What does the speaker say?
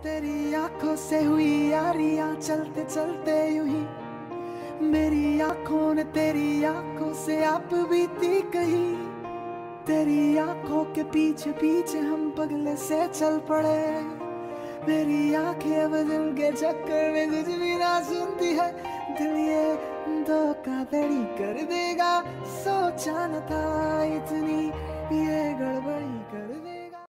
तेरी आंखों से हुई यारियां चलते चलते यूं ही मेरी आंखों ने तेरी आंखों से आप बीती कही। तेरी आंखों के पीछे पीछे हम पगले से चल पड़े। मेरी आंखें बदल के चक्कर में कुछ भी ना सुनती है। दिल ये धोखाधड़ी कर देगा, सोचा न था इतनी ये गड़बड़ी कर